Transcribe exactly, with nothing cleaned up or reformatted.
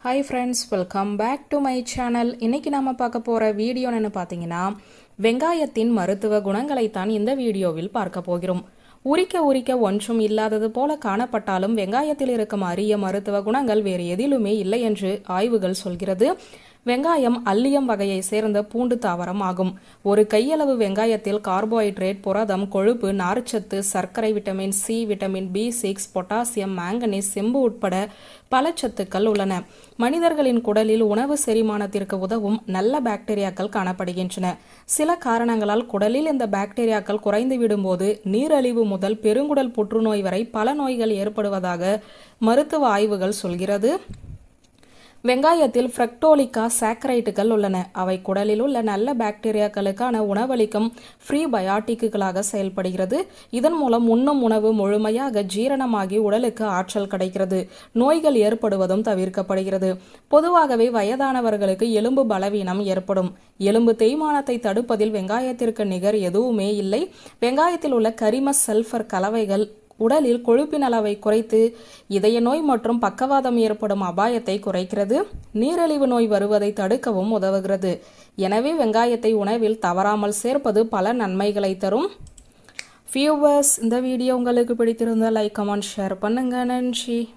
Hi friends, welcome back to my channel. இன்னைக்கு நாம பார்க்க போற வீடியோ என்னன்னு பாத்தீங்கன்னா வெங்காயத்தின் மருத்துவ குணங்களை தான் இந்த வீடியோவில் பார்க்க போகிறோம். உரிக்க உரிக்க ஒன்றும் இல்லாதது போல காணப்பட்டாலும் வெங்காயத்தில் இருக்கும் அரிய மருத்துவ குணங்கள் வேறு எதிலுமே இல்லை என்று ஆய்வுகள் சொல்கிறது. வெங்காயம் அல்லியம் வகையை சேர்ந்த பூண்டு தாவரம் ஆகும். ஒரு கையளவு வெங்காயத்தில் கார்போஹைட்ரேட், புரதம், கொழுப்பு, நார்ச்சத்து, சர்க்கரை, vitamin C, vitamin B six, potassium, manganese, செம்பு உட்பட பல சத்துக்கள் உள்ளன. மனிதர்களின் குடலில் உணவு செரிமானத்திற்கு உதவும் நல்ல பாக்டீரியாக்கள் காணப்படுகின்றன. சில காரணங்களால் குடலில் இந்த பாக்டீரியாக்கள் குறைந்து விடும்போது நீரழிவு முதல் பெருங்குடல் புற்றுநோய் வரை பல நோய்கள் ஏற்படுவதாக மருத்துவ ஆய்வுகள் சொல்கிறது. வெங்காயத்தில் ஃப்ரக்டோலிகா சாக்கரைட்டுகள் உள்ளன. அவை குடலில் உள்ள நல்ல பாக்டீரியாக்களுக்கான உணவளிக்கும் ஃப்ரீபயாட்டிக்குகளாக செயல்படுகிறது. இதன் மூலம் உண்ணும் உணவு முழுமையாக ஜீரணமாகி உடலுக்கு ஆற்றல் கிடைக்கிறது. நோய்கள் ஏற்படுவதும் தவிர்க்கப்படுகிறது. பொதுவாகவே வயதானவர்களுக்கு எலும்பு பலவீனம் ஏற்படும். எலும்பு தேய்மானத்தை தடுப்பதில் வெங்காயத்திற்கு நிகர் எதுவுமே இல்லை. வெங்காயத்தில் உள்ள கரிம சல்பர் கலவைகள் உடலில் கொழுப்பின் அளவை குறைத்து இதய நோய் மற்றும் பக்கவாதம் ஏற்படும் அபாயத்தை குறைக்கிறது. நீரிழிவு நோய் வருவதை தடுக்கவும் உதவுகிறது. எனவே வெங்காயத்தை உணவில் தவறாமல் சேர்ப்பது பல நன்மைகளை தரும். வியூவர்ஸ், இந்த வீடியோ உங்களுக்கு பிடித்திருந்தால் லைக், கமெண்ட், ஷேர் பண்ணுங்க. நன்றி.